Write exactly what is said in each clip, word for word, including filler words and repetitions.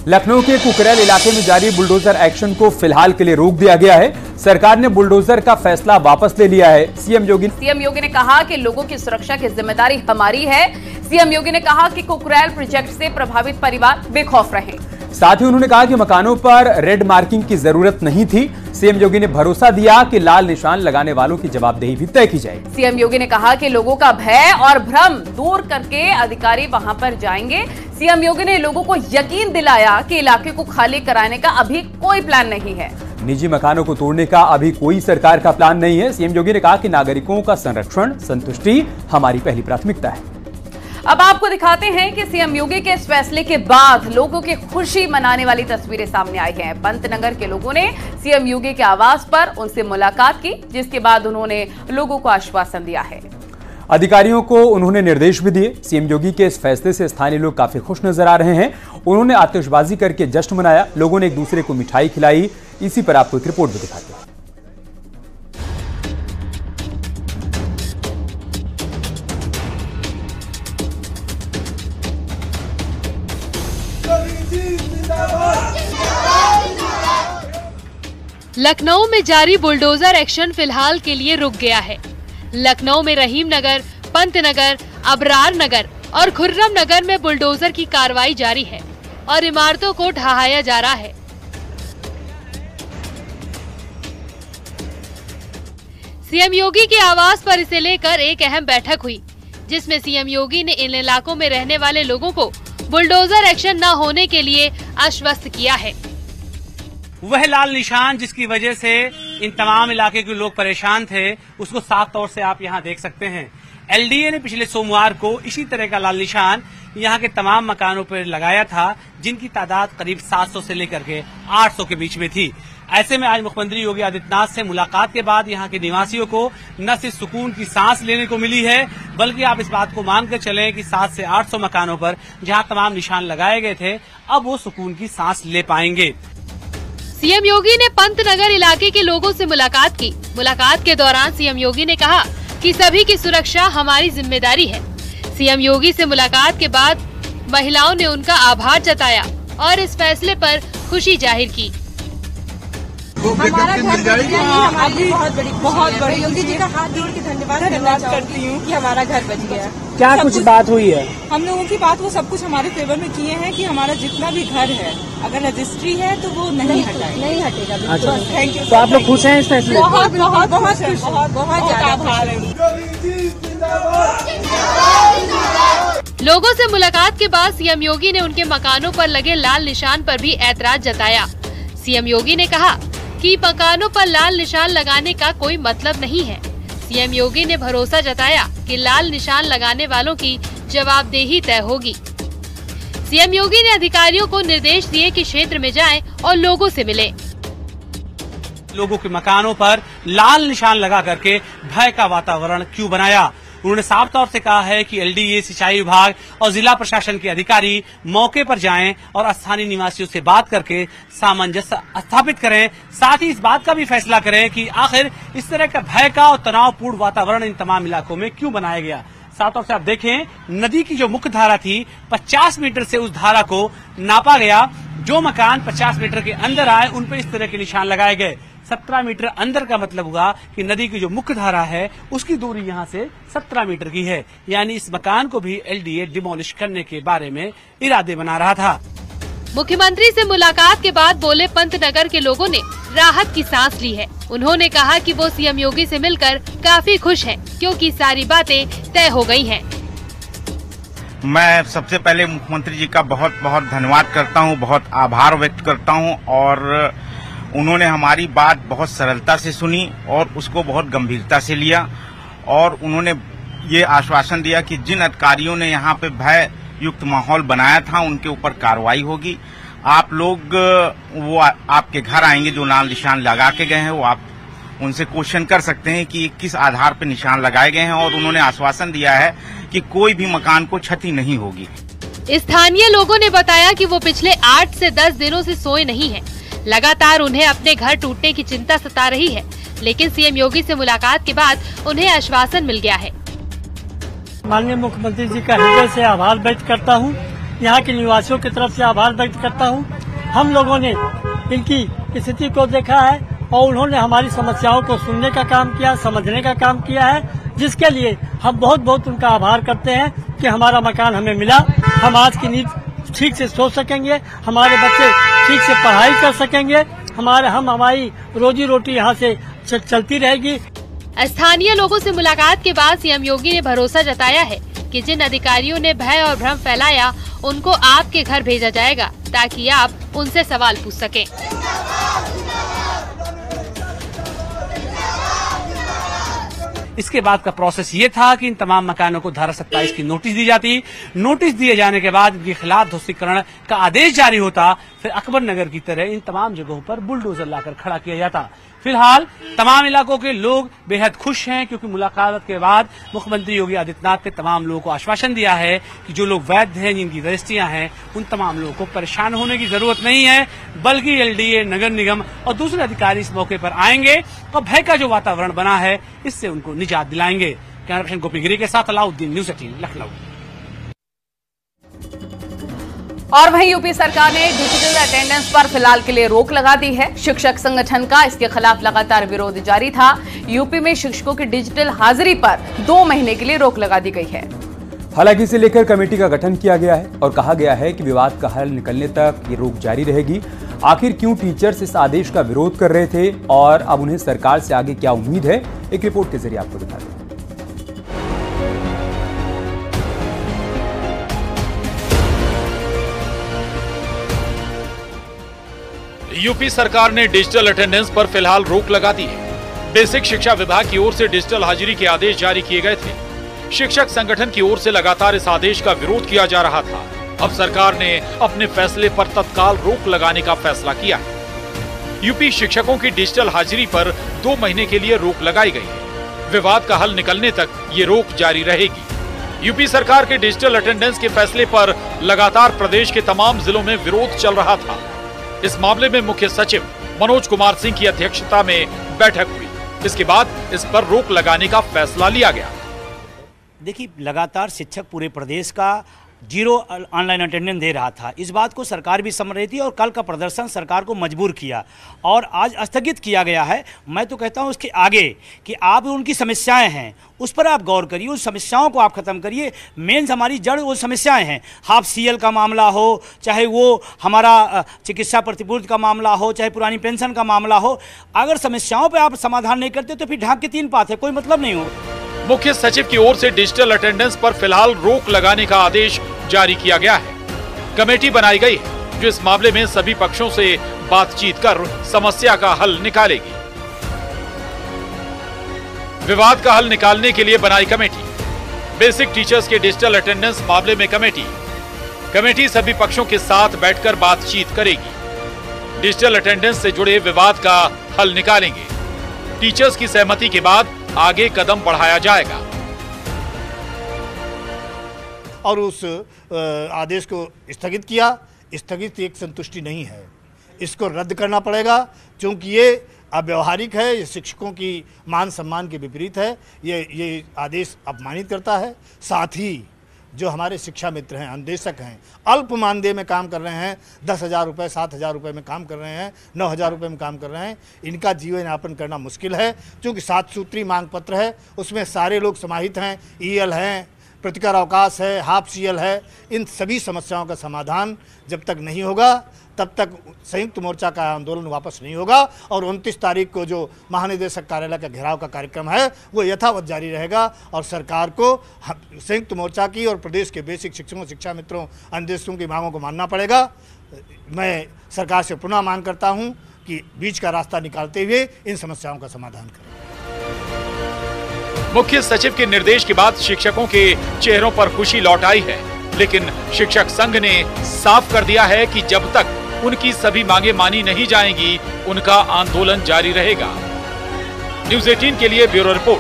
लखनऊ के कुकरेल इलाके में जारी बुलडोजर एक्शन को फिलहाल के लिए रोक दिया गया है। सरकार ने बुलडोजर का फैसला वापस ले लिया है। सीएम योगी सीएम योगी ने कहा कि लोगों की सुरक्षा की जिम्मेदारी हमारी है। सीएम योगी ने कहा कि कुकरेल प्रोजेक्ट से प्रभावित परिवार बेखौफ रहे। साथ ही उन्होंने कहा कि मकानों पर रेड मार्किंग की जरूरत नहीं थी। सीएम योगी ने भरोसा दिया कि लाल निशान लगाने वालों की जवाबदेही भी तय की जाएगी। सीएम योगी ने कहा कि लोगों का भय और भ्रम दूर करके अधिकारी वहां पर जाएंगे। सीएम योगी ने लोगों को यकीन दिलाया कि इलाके को खाली कराने का अभी कोई प्लान नहीं है। निजी मकानों को तोड़ने का अभी कोई सरकार का प्लान नहीं है। सीएम योगी ने कहा कि नागरिकों का संरक्षण, संतुष्टि हमारी पहली प्राथमिकता है। अब आपको दिखाते हैं कि सीएम योगी के इस फैसले के बाद लोगों की खुशी मनाने वाली तस्वीरें सामने आई हैं। पंतनगर के लोगों ने सीएम योगी के आवास पर उनसे मुलाकात की, जिसके बाद उन्होंने लोगों को आश्वासन दिया है। अधिकारियों को उन्होंने निर्देश भी दिए। सीएम योगी के इस फैसले से स्थानीय लोग काफी खुश नजर आ रहे हैं। उन्होंने आतिशबाजी करके जश्न मनाया। लोगों ने एक दूसरे को मिठाई खिलाई। इसी पर आपको एक रिपोर्ट भी दिखाते हैं। लखनऊ में जारी बुलडोजर एक्शन फिलहाल के लिए रुक गया है। लखनऊ में रहीम नगर, पंतनगर, अबरार नगर और खुर्रम नगर में बुलडोजर की कार्रवाई जारी है और इमारतों को ढहाया जा रहा है। सीएम योगी के आवास पर इसे लेकर एक अहम बैठक हुई, जिसमें सीएम योगी ने इन इलाकों में रहने वाले लोगों को बुलडोजर एक्शन न होने के लिए आश्वस्त किया है। वह लाल निशान जिसकी वजह से इन तमाम इलाके के लोग परेशान थे, उसको साफ तौर से आप यहाँ देख सकते हैं। एलडीए ने पिछले सोमवार को इसी तरह का लाल निशान यहाँ के तमाम मकानों पर लगाया था, जिनकी तादाद करीब सात सौ से लेकर के आठ सौ के बीच में थी। ऐसे में आज मुख्यमंत्री योगी आदित्यनाथ से मुलाकात के बाद यहाँ के निवासियों को न सिर्फ सुकून की सांस लेने को मिली है, बल्कि आप इस बात को मानकर चलें कि सात से आठ सौ मकानों पर जहाँ तमाम निशान लगाए गए थे, अब वो सुकून की सांस ले पाएंगे। सीएम योगी ने पंतनगर इलाके के लोगों से मुलाकात की। मुलाकात के दौरान सीएम योगी ने कहा कि सभी की सुरक्षा हमारी जिम्मेदारी है। सीएम योगी से मुलाकात के बाद महिलाओं ने उनका आभार जताया और इस फैसले पर खुशी जाहिर की। हमारा घर बच गया, ये हमारे लिए बहुत बड़ी बहुत बड़ी योगी जी का हाथ जोड़ के धन्यवाद करना चाहती हूँ कि हमारा घर बच गया। क्या कुछ बात हुई है? हम लोगों की बात वो सब कुछ हमारे फेवर में किए हैं कि हमारा जितना भी घर है, अगर रजिस्ट्री है तो वो नहीं हटाए नहीं हटेगा। अच्छा, थैंक यू। तो आप लोग खुश हैं इस फैसले? बहुत बहुत बहुत खुश, बहुत बहुत ज्यादा आभार है। लोगों से मुलाकात के बाद सीएम योगी ने उनके मकानों पर लगे लाल निशान पर भी ऐतराज जताया। सीएम योगी ने कहा कि मकानों पर लाल निशान लगाने का कोई मतलब नहीं है। सीएम योगी ने भरोसा जताया कि लाल निशान लगाने वालों की जवाबदेही तय होगी। सीएम योगी ने अधिकारियों को निर्देश दिए कि क्षेत्र में जाएं और लोगों से मिलें। लोगों के मकानों पर लाल निशान लगा करके भय का वातावरण क्यों बनाया? उन्होंने साफ तौर से कहा है कि एलडीए, सिंचाई विभाग और जिला प्रशासन के अधिकारी मौके पर जाएं और स्थानीय निवासियों से बात करके सामंजस्य स्थापित करें। साथ ही इस बात का भी फैसला करें कि आखिर इस तरह का भय का और तनावपूर्ण वातावरण इन तमाम इलाकों में क्यों बनाया गया। साफ तौर से आप देखें, नदी की जो मुख्य धारा थी, पचास मीटर से उस धारा को नापा गया। जो मकान पचास मीटर के अंदर आए, उन पर इस तरह के निशान लगाए गए। सत्रह मीटर अंदर का मतलब हुआ कि नदी की जो मुख्य धारा है, उसकी दूरी यहाँ से सत्रह मीटर की है। यानी इस मकान को भी एलडीए डिमोलिश करने के बारे में इरादे बना रहा था। मुख्यमंत्री से मुलाकात के बाद बोले पंतनगर के लोगों ने राहत की सांस ली है। उन्होंने कहा कि वो सीएम योगी से मिलकर काफी खुश हैं, क्योंकि सारी बातें तय हो गई हैं। मैं सबसे पहले मुख्यमंत्री जी का बहुत बहुत धन्यवाद करता हूं, बहुत आभार व्यक्त करता हूं और उन्होंने हमारी बात बहुत सरलता से सुनी और उसको बहुत गंभीरता से लिया और उन्होंने ये आश्वासन दिया कि जिन अधिकारियों ने यहाँ पे भय युक्त माहौल बनाया था, उनके ऊपर कार्रवाई होगी। आप लोग वो आपके घर आएंगे जो लाल निशान लगा के गए हैं, वो आप उनसे क्वेश्चन कर सकते हैं कि किस आधार पर निशान लगाए गए हैं और उन्होंने आश्वासन दिया है कि कोई भी मकान को क्षति नहीं होगी। स्थानीय लोगों ने बताया कि वो पिछले आठ से दस दिनों से सोए नहीं हैं। लगातार उन्हें अपने घर टूटने की चिंता सता रही है, लेकिन सीएम योगी से मुलाकात के बाद उन्हें आश्वासन मिल गया है। माननीय मुख्यमंत्री जी का हृदय से आभार व्यक्त करता हूँ। यहाँ के निवासियों की तरफ से आभार व्यक्त करता हूँ हम लोगों ने इनकी स्थिति को देखा है और उन्होंने हमारी समस्याओं को सुनने का काम किया, समझने का काम किया है, जिसके लिए हम बहुत बहुत उनका आभार करते हैं कि हमारा मकान हमें मिला। हम आज की नींद ठीक से सो सकेंगे, हमारे बच्चे ठीक से पढ़ाई कर सकेंगे, हमारे हम हमारी रोजी रोटी यहाँ से चलती रहेगी। स्थानीय लोगों से मुलाकात के बाद सीएम योगी ने भरोसा जताया है कि जिन अधिकारियों ने भय और भ्रम फैलाया उनको आपके घर भेजा जाएगा ताकि आप उनसे सवाल पूछ सकें। इसके बाद का प्रोसेस ये था कि इन तमाम मकानों को धारा सत्ताईस की नोटिस दी जाती। नोटिस दिए जाने के बाद इनके खिलाफ ध्वस्तीकरण का आदेश जारी होता। फिर अकबर नगर की तरह इन तमाम जगहों पर बुलडोजर लाकर खड़ा किया जाता। फिलहाल तमाम इलाकों के लोग बेहद खुश हैं क्योंकि मुलाकात के बाद मुख्यमंत्री योगी आदित्यनाथ ने तमाम लोगों को आश्वासन दिया है कि जो लोग वैध हैं, जिनकी रजिस्ट्रियां हैं, उन तमाम लोगों को परेशान होने की जरूरत नहीं है, बल्कि एलडीए, नगर निगम और दूसरे अधिकारी इस मौके पर आएंगे और भय का जो वातावरण बना है इससे उनको निजात दिलाएंगे। कैमरा पर्सन गोपी गिरी के साथ अलाउद्दीन, न्यूज़ एटीन, लखनऊ। और वहीं यूपी सरकार ने डिजिटल अटेंडेंस पर फिलहाल के लिए रोक लगा दी है। शिक्षक संगठन का इसके खिलाफ लगातार विरोध जारी था। यूपी में शिक्षकों की डिजिटल हाजिरी पर दो महीने के लिए रोक लगा दी गई है। हालांकि इसे लेकर कमेटी का गठन किया गया है और कहा गया है कि विवाद का हल निकलने तक ये रोक जारी रहेगी। आखिर क्यों टीचर्स इस आदेश का विरोध कर रहे थे और अब उन्हें सरकार से आगे क्या उम्मीद है, एक रिपोर्ट के जरिए आपको दिखा दें। यूपी सरकार ने डिजिटल अटेंडेंस पर फिलहाल रोक लगा दी है। बेसिक शिक्षा विभाग की ओर से डिजिटल हाजिरी के आदेश जारी किए गए थे। शिक्षक संगठन की ओर से लगातार इस आदेश का विरोध किया जा रहा था। अब सरकार ने अपने फैसले पर तत्काल रोक लगाने का फैसला किया है। यूपी शिक्षकों की डिजिटल हाजिरी पर दो महीने के लिए रोक लगाई गई है। विवाद का हल निकलने तक ये रोक जारी रहेगी। यूपी सरकार के डिजिटल अटेंडेंस के फैसले पर लगातार प्रदेश के तमाम जिलों में विरोध चल रहा था। इस मामले में मुख्य सचिव मनोज कुमार सिंह की अध्यक्षता में बैठक हुई। इसके बाद इस पर रोक लगाने का फैसला लिया गया। देखिए, लगातार शिक्षक पूरे प्रदेश का जीरो ऑनलाइन अटेंडेंस दे रहा था। इस बात को सरकार भी समझ रही थी और कल का प्रदर्शन सरकार को मजबूर किया और आज स्थगित किया गया है। मैं तो कहता हूं उसके आगे कि आप उनकी समस्याएं हैं उस पर आप गौर करिए, उन समस्याओं को आप खत्म करिए। मेन हमारी जड़ वो समस्याएं हैं। हाफ सीएल का मामला हो, चाहे वो हमारा चिकित्सा प्रतिपूर्ति का मामला हो, चाहे पुरानी पेंशन का मामला हो, अगर समस्याओं पर आप समाधान नहीं करते तो फिर ढाक के तीन पात है, कोई मतलब नहीं हो। मुख्य सचिव की ओर से डिजिटल अटेंडेंस पर फिलहाल रोक लगाने का आदेश जारी किया गया है। कमेटी बनाई गई है जो इस मामले में सभी पक्षों से बातचीत कर समस्या का हल निकालेगी। विवाद का हल निकालने के लिए बनाई कमेटी। बेसिक टीचर्स के डिजिटल अटेंडेंस मामले में कमेटी कमेटी सभी पक्षों के साथ बैठकर बातचीत करेगी। डिजिटल अटेंडेंस से जुड़े विवाद का हल निकालेंगे। टीचर्स की सहमति के बाद आगे कदम बढ़ाया जाएगा। और उस आदेश को स्थगित किया। स्थगित एक संतुष्टि नहीं है, इसको रद्द करना पड़ेगा क्योंकि ये अव्यवहारिक है, ये शिक्षकों की मान सम्मान के विपरीत है। ये ये आदेश अपमानित करता है। साथ ही जो हमारे शिक्षा मित्र हैं, अनुदेशक हैं, अल्प मानदेय में काम कर रहे हैं, दस हज़ार रुपये सात हज़ार रुपये में काम कर रहे हैं, नौ हज़ार रुपये में काम कर रहे हैं, इनका जीवन यापन करना मुश्किल है क्योंकि सात सूत्री मांग पत्र है, उसमें सारे लोग समाहित हैं। ईएल हैं, प्रतिकर अवकाश है, हाफ सीएल है। इन सभी समस्याओं का समाधान जब तक नहीं होगा तब तक संयुक्त मोर्चा का आंदोलन वापस नहीं होगा और उनतीस तारीख को जो महानिदेशक कार्यालय का घेराव का कार्यक्रम है वो यथावत जारी रहेगा और सरकार को संयुक्त मोर्चा की और प्रदेश के बेसिक शिक्षकों, शिक्षा मित्रों, अनुदेशकों की मांगों को मानना पड़ेगा। मैं सरकार से पुनः मांग करता हूं कि बीच का रास्ता निकालते हुए इन समस्याओं का समाधान करें। मुख्य सचिव के निर्देश के बाद शिक्षकों के चेहरों पर खुशी लौट आई है, लेकिन शिक्षक संघ ने साफ कर दिया है कि जब तक उनकी सभी मांगे मानी नहीं जाएंगी, उनका आंदोलन जारी रहेगा। न्यूज़ अठारह के लिए ब्यूरो रिपोर्ट।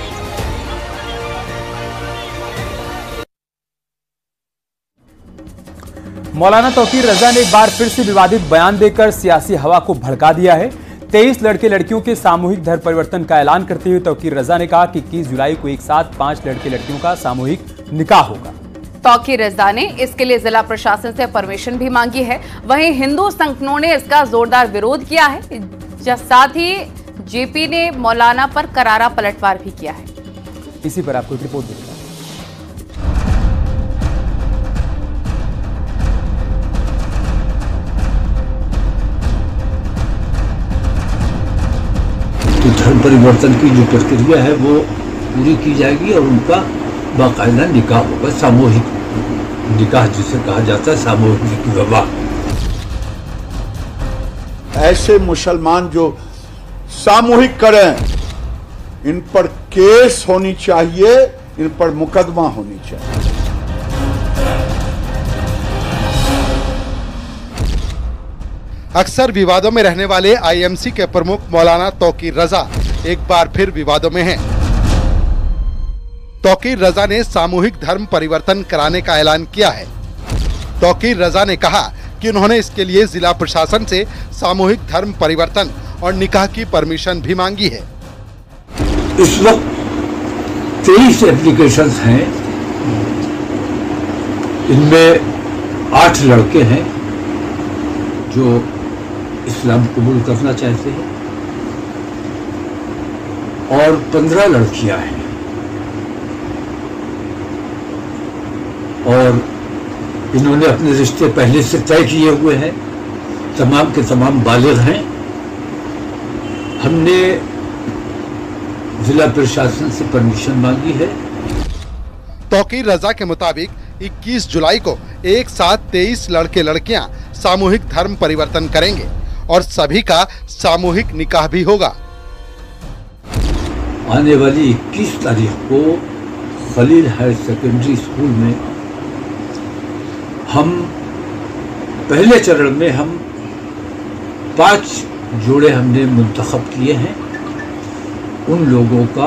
मौलाना तौकीर रजा ने एक बार फिर से विवादित बयान देकर सियासी हवा को भड़का दिया है। तेईस लड़के लड़कियों के सामूहिक धर्म परिवर्तन का ऐलान करते हुए तौकीर रजा ने कहा कि इक्कीस जुलाई को एक साथ पांच लड़के लड़कियों का सामूहिक निकाह होगा। तौकीर रजा ने इसके लिए जिला प्रशासन से परमिशन भी मांगी है। वहीं हिंदू संगठनों ने इसका जोरदार विरोध किया है। साथ ही जेपी ने मौलाना पर करारा पलटवार भी किया है। इसी पर आपको एक रिपोर्ट देगा। तो धर्म परिवर्तन की जो प्रक्रिया है वो पूरी की जाएगी और उनका बाकायदा निकाह होगा, सामूहिक निकाह जिसे कहा जाता है, सामूहिक विवाह। ऐसे मुसलमान जो सामूहिक करें, इन पर केस होनी चाहिए, इन पर मुकदमा होनी चाहिए। अक्सर विवादों में रहने वाले आईएमसी के प्रमुख मौलाना तौकीर रजा एक बार फिर विवादों में हैं। तौकीर रजा ने सामूहिक धर्म परिवर्तन कराने का ऐलान किया है। तौकीर रजा ने कहा कि उन्होंने इसके लिए जिला प्रशासन से सामूहिक धर्म परिवर्तन और निकाह की परमिशन भी मांगी है। इस वक्त तेईस एप्लीकेशंस हैं, इनमें आठ लड़के हैं जो इस्लाम कबूल करना चाहते हैं और पंद्रह लड़कियां हैं और इन्होंने अपने रिश्ते पहले से तय किए हुए हैं, तमाम के तमाम बालिग हैं। हमने जिला प्रशासन से परमिशन मांगी है। तौकीर रजा के मुताबिक इक्कीस जुलाई को एक साथ तेईस लड़के लड़कियां सामूहिक धर्म परिवर्तन करेंगे और सभी का सामूहिक निकाह भी होगा। आने वाली इक्कीस तारीख को खलील हायर सेकेंडरी स्कूल में हम पहले चरण में हम पांच जोड़े हमने मुंतखब किए हैं। उन लोगों का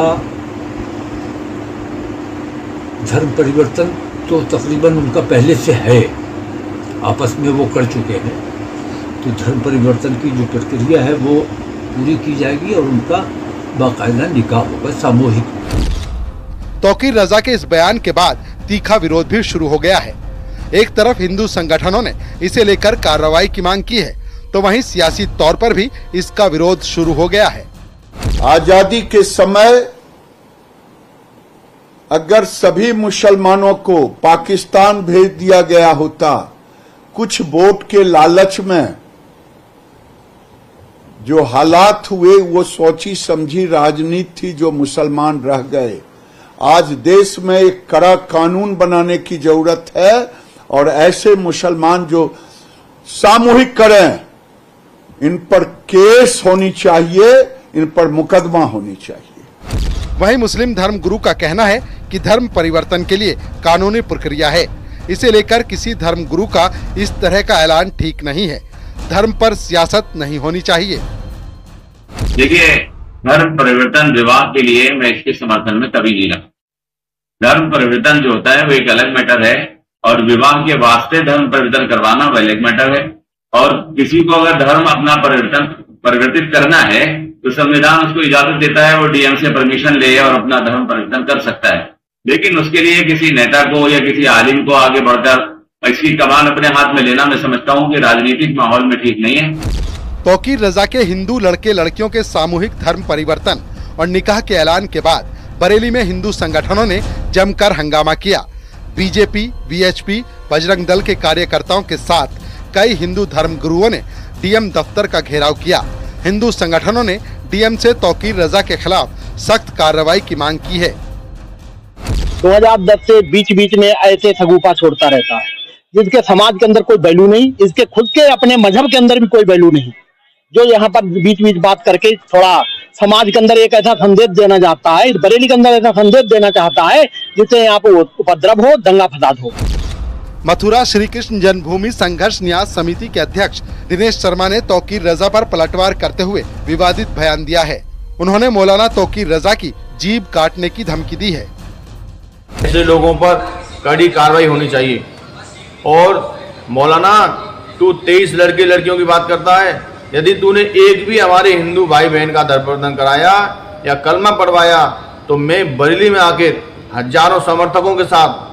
धर्म परिवर्तन तो तकरीबन उनका पहले से है, आपस में वो कर चुके हैं। तो धर्म परिवर्तन की जो प्रक्रिया है वो पूरी की जाएगी और उनका बाकायदा निकाह होगा, सामूहिक। तौकीर रजा के इस बयान के बाद तीखा विरोध भी शुरू हो गया है। एक तरफ हिंदू संगठनों ने इसे लेकर कार्रवाई की मांग की है, तो वहीं सियासी तौर पर भी इसका विरोध शुरू हो गया है। आजादी के समय अगर सभी मुसलमानों को पाकिस्तान भेज दिया गया होता, कुछ वोट के लालच में जो हालात हुए वो सोची समझी राजनीति थी जो मुसलमान रह गए। आज देश में एक कड़ा कानून बनाने की जरूरत है और ऐसे मुसलमान जो सामूहिक करें, इन पर केस होनी चाहिए, इन पर मुकदमा होनी चाहिए। वहीं मुस्लिम धर्म गुरु का कहना है कि धर्म परिवर्तन के लिए कानूनी प्रक्रिया है, इसे लेकर किसी धर्म गुरु का इस तरह का ऐलान ठीक नहीं है। धर्म पर सियासत नहीं होनी चाहिए। देखिए, धर्म परिवर्तन विवाह के लिए मैं इसके समर्थन में कभी नहीं रहा। धर्म परिवर्तन जो होता है वो एक अलग मैटर है और विवाह के वास्ते धर्म परिवर्तन करवाना वो अलग मैटर है। और किसी को अगर धर्म अपना परिवर्तन परिवर्तित करना है तो संविधान उसको इजाजत देता है, वो डीएम से परमिशन ले और अपना धर्म परिवर्तन कर सकता है। लेकिन उसके लिए किसी नेता को या किसी आलिम को आगे बढ़कर इसकी कमान अपने हाथ में लेना मैं समझता हूं कि राजनीतिक माहौल में ठीक नहीं है। तौकीर रजा के हिंदू लड़के लड़कियों के सामूहिक धर्म परिवर्तन और निकाह के ऐलान के बाद बरेली में हिंदू संगठनों ने जमकर हंगामा किया। बीजेपी, वीएचपी, बजरंग दल के कार्यकर्ताओं के साथ कई हिंदू धर्म गुरुओं ने डीएम दफ्तर का घेराव किया। हिंदू संगठनों ने डीएम से तौकीर रजा के खिलाफ सख्त कार्रवाई की मांग की है। दो हज़ार दस से बीच बीच में ऐसे सगुफा छोड़ता रहता है जिसके समाज के अंदर कोई वैल्यू नहीं, इसके खुद के अपने मजहब के अंदर भी कोई वैल्यू नहीं, जो यहाँ पर बीच बीच बात करके थोड़ा समाज के अंदर एक ऐसा संदेश देना चाहता है, बरेली के अंदर ऐसा संदेश देना चाहता है जिससे यहाँ पे उपद्रव हो, दंगा फसाद हो। मथुरा श्री कृष्ण जन्मभूमि संघर्ष न्यास समिति के अध्यक्ष दिनेश शर्मा ने तौकीर रजा पर पलटवार करते हुए विवादित बयान दिया है। उन्होंने मौलाना तौकीर रजा की जीभ काटने की धमकी दी है। ऐसे लोगों पर कड़ी कार्रवाई होनी चाहिए। और मौलाना, तू तेईस लड़के लड़कियों की बात करता है, यदि तूने एक भी हमारे हिंदू भाई बहन का धर्म परिवर्तन कराया या कलमा पढ़वाया तो मैं बरेली में आकर हजारों समर्थकों के साथ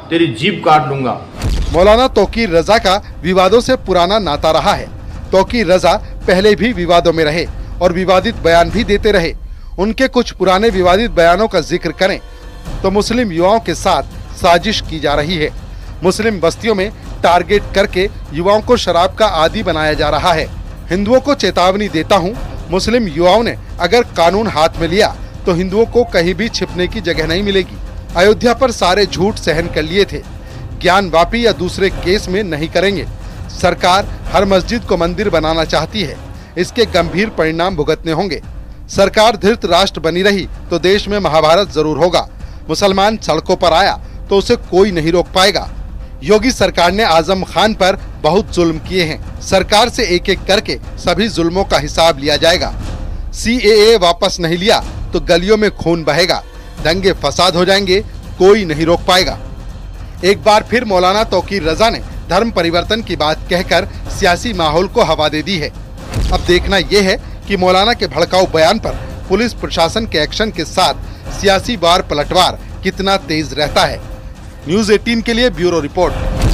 तेरी जीभ काट लूंगा। मौलाना तौकीर रजा का विवादों से पुराना नाता रहा है। तौकीर रजा पहले भी विवादों में रहे और विवादित बयान भी देते रहे। उनके कुछ पुराने विवादित बयानों का जिक्र करें तो मुस्लिम युवाओं के साथ साजिश की जा रही है। मुस्लिम बस्तियों में टारगेट करके युवाओं को शराब का आदी बनाया जा रहा है। हिंदुओं को चेतावनी देता हूं, मुस्लिम युवाओं ने अगर कानून हाथ में लिया तो हिंदुओं को कहीं भी छिपने की जगह नहीं मिलेगी। अयोध्या पर सारे झूठ सहन कर लिए थे, ज्ञान वापी या दूसरे केस में नहीं करेंगे। सरकार हर मस्जिद को मंदिर बनाना चाहती है, इसके गंभीर परिणाम भुगतने होंगे। सरकार धृत राष्ट्र बनी रही तो देश में महाभारत जरूर होगा। मुसलमान सड़कों पर आया तो उसे कोई नहीं रोक पाएगा। योगी सरकार ने आजम खान पर बहुत जुल्म किए हैं। सरकार से एक एक करके सभी जुल्मों का हिसाब लिया जाएगा। सी ए ए वापस नहीं लिया तो गलियों में खून बहेगा, दंगे फसाद हो जाएंगे, कोई नहीं रोक पाएगा। एक बार फिर मौलाना तौकीर रजा ने धर्म परिवर्तन की बात कहकर सियासी माहौल को हवा दे दी है। अब देखना यह है कि मौलाना के भड़काऊ बयान पर पुलिस प्रशासन के एक्शन के साथ सियासी वार पलटवार कितना तेज रहता है। न्यूज़ अठारह के लिए ब्यूरो रिपोर्ट।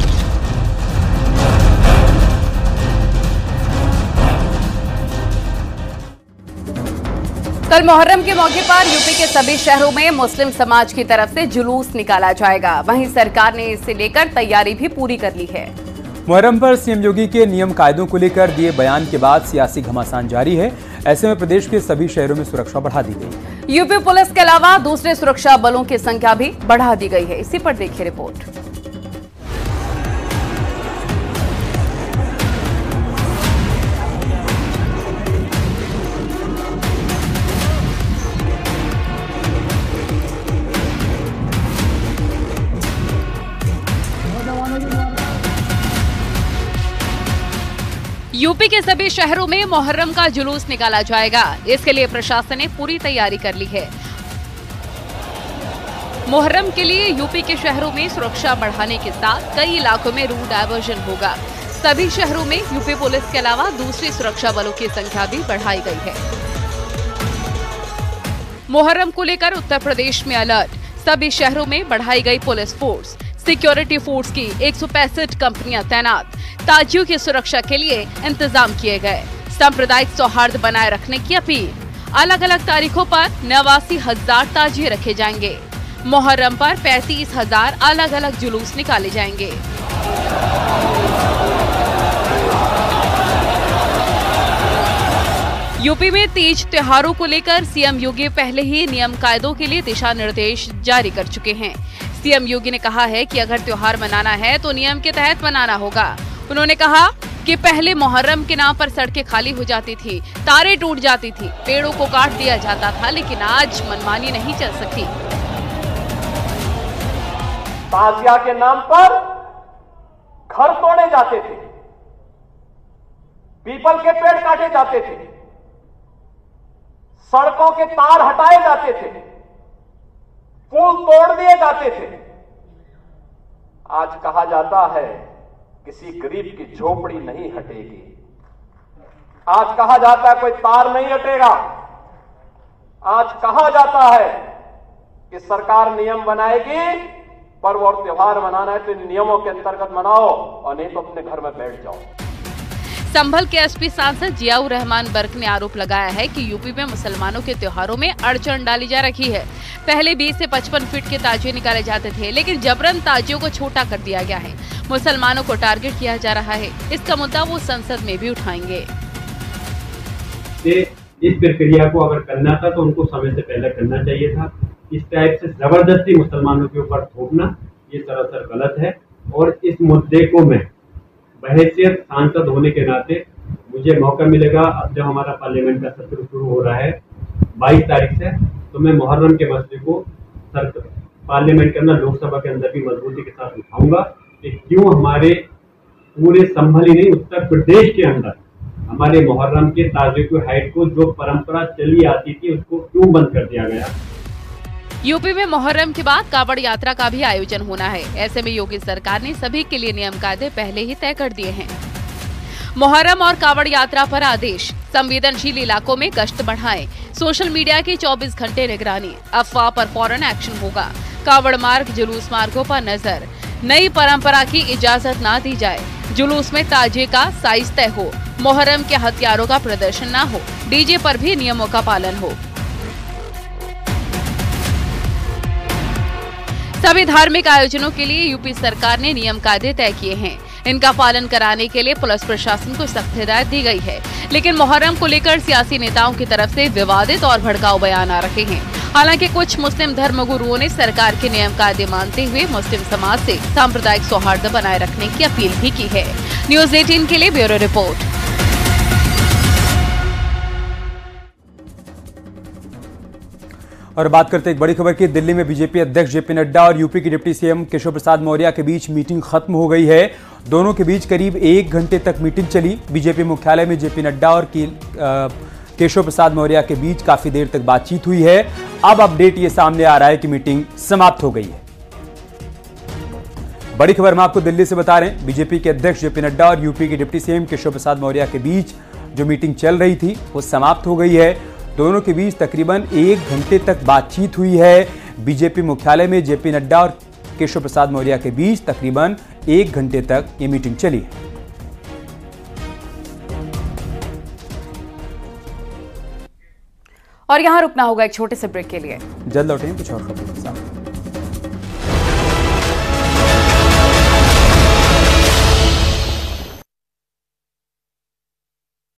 कल मुहर्रम के मौके पर यूपी के सभी शहरों में मुस्लिम समाज की तरफ से जुलूस निकाला जाएगा। वहीं सरकार ने इसे लेकर तैयारी भी पूरी कर ली है। मुहर्रम पर सीएम योगी के नियम कायदों को लेकर दिए बयान के बाद सियासी घमासान जारी है। ऐसे में प्रदेश के सभी शहरों में सुरक्षा बढ़ा दी गई। यूपी पुलिस के अलावा दूसरे सुरक्षा बलों की संख्या भी बढ़ा दी गई है। इसी पर देखिए रिपोर्ट। यूपी के सभी शहरों में मुहर्रम का जुलूस निकाला जाएगा। इसके लिए प्रशासन ने पूरी तैयारी कर ली है। मुहर्रम के लिए यूपी के शहरों में सुरक्षा बढ़ाने के साथ कई इलाकों में रूट डायवर्जन होगा। सभी शहरों में यूपी पुलिस के अलावा दूसरी सुरक्षा बलों की संख्या भी बढ़ाई गई है। मुहर्रम को लेकर उत्तर प्रदेश में अलर्ट। सभी शहरों में बढ़ाई गई पुलिस फोर्स। सिक्योरिटी फोर्स की एक सौ पैंसठ कंपनियां तैनात। ताजियों की सुरक्षा के लिए इंतजाम किए गए। सांप्रदायिक सौहार्द बनाए रखने की अपील। अलग अलग तारीखों पर नवासी हजार ताजिए रखे जाएंगे। मुहर्रम पर पैंतीस हजार अलग अलग जुलूस निकाले जाएंगे। यूपी में तीज त्योहारों को लेकर सीएम योगी पहले ही नियम कायदों के लिए दिशा निर्देश जारी कर चुके हैं। सीएम योगी ने कहा है कि अगर त्योहार मनाना है तो नियम के तहत मनाना होगा। उन्होंने कहा कि पहले मुहर्रम के नाम पर सड़कें खाली हो जाती थी, तारे टूट जाती थी, पेड़ों को काट दिया जाता था, लेकिन आज मनमानी नहीं चल सकती। ताजिया के नाम पर घर तोड़े जाते थे, पीपल के पेड़ काटे जाते थे, सड़कों के तार हटाए जाते थे, पुल तोड़ दिए जाते थे। आज कहा जाता है किसी गरीब की झोपड़ी नहीं हटेगी। आज कहा जाता है कोई तार नहीं हटेगा। आज कहा जाता है कि सरकार नियम बनाएगी, पर्व और त्योहार मनाना है तो इन नियमों के अंतर्गत मनाओ और नहीं तो अपने घर में बैठ जाओ। संभल के एसपी सांसद जियाउर रहमान बर्क ने आरोप लगाया है कि यूपी में मुसलमानों के त्योहारों में अड़चन डाली जा रही है। पहले बीस से पचपन फीट के ताजिए निकाले जाते थे, लेकिन जबरन ताजियों को छोटा कर दिया गया है। मुसलमानों को टारगेट किया जा रहा है। इसका मुद्दा वो संसद में भी उठाएंगे। इस प्रक्रिया को अगर करना था तो उनको समय से पहले करना चाहिए था। इस टाइप से जबरदस्ती मुसलमानों के ऊपर थोपना ये सरासर गलत है। और इस मुद्दे को मैं बहैसियत सांसद होने के नाते मुझे मौका मिलेगा, अब जब हमारा पार्लियामेंट का सत्र शुरू हो रहा है बाईस तारीख से, तो मैं मुहर्रम के मसले को पार्लियामेंट के अंदर, लोकसभा के अंदर भी मजबूती के साथ उठाऊंगा कि क्यों हमारे पूरे संभल ही नहीं उत्तर प्रदेश के अंदर हमारे मुहर्रम के ताजिए की हाइट को जो परंपरा चली आती थी उसको क्यों बंद कर दिया गया। यूपी में मुहर्रम के बाद कावड़ यात्रा का भी आयोजन होना है। ऐसे में योगी सरकार ने सभी के लिए नियम कायदे पहले ही तय कर दिए हैं। मुहर्रम और कावड़ यात्रा पर आदेश। संवेदनशील इलाकों में गश्त बढ़ाएं। सोशल मीडिया की चौबीस घंटे निगरानी। अफवाह पर फौरन एक्शन होगा। कावड़ मार्ग, जुलूस मार्गों पर नजर। नई परंपरा की इजाजत ना दी जाए, जुलूस में ताजिए का साइज तय हो, मुहर्रम के हथियारों का प्रदर्शन ना हो, डीजे पर भी नियमों का पालन हो। सभी धार्मिक आयोजनों के लिए यूपी सरकार ने नियम कायदे तय किए हैं। इनका पालन कराने के लिए पुलिस प्रशासन को सख्त हिदायत दी गई है, लेकिन मुहर्रम को लेकर सियासी नेताओं की तरफ से विवादित और भड़काऊ बयान आ रहे हैं। हालांकि कुछ मुस्लिम धर्मगुरुओं ने सरकार के नियम कायदे मानते हुए मुस्लिम समाज से सांप्रदायिक सौहार्द बनाए रखने की अपील भी की है। न्यूज अठारह के लिए ब्यूरो रिपोर्ट। और बात करते एक बड़ी खबर की। दिल्ली में बीजेपी अध्यक्ष जेपी नड्डा और यूपी के डिप्टी सीएम केशव प्रसाद मौर्य के बीच मीटिंग खत्म हो गई है। दोनों के बीच करीब एक घंटे तक मीटिंग चली। बीजेपी मुख्यालय में जेपी नड्डा और केशव प्रसाद मौर्य के बीच काफी देर तक बातचीत हुई है। अब अपडेट ये सामने आ रहा है कि मीटिंग समाप्त हो गई है। बड़ी खबर हम आपको दिल्ली से बता रहे हैं। बीजेपी के अध्यक्ष जेपी नड्डा और यूपी के डिप्टी सीएम केशव प्रसाद मौर्य के बीच जो मीटिंग चल रही थी वो समाप्त हो गई है। दोनों के बीच तकरीबन एक घंटे तक बातचीत हुई है। बीजेपी मुख्यालय में जेपी नड्डा और केशव प्रसाद मौर्य के बीच तकरीबन एक घंटे तक ये मीटिंग चली है। और यहां रुकना होगा एक छोटे से ब्रेक के लिए। जल्द लौटेंगे कुछ और खबरों के साथ।